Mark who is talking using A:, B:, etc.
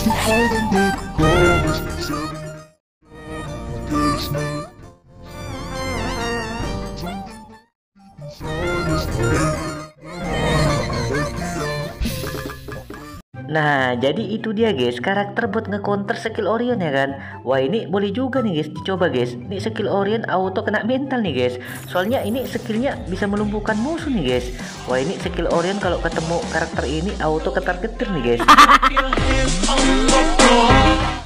A: Nah, jadi itu dia guys, karakter buat nge-counter skill Orion ya kan. Wah, ini boleh juga nih guys, dicoba guys. Ini skill Orion auto kena mental nih guys. Soalnya ini skillnya bisa melumpuhkan musuh nih guys. Wah, ini skill Orion kalau ketemu karakter ini auto ketar-ketir nih guys.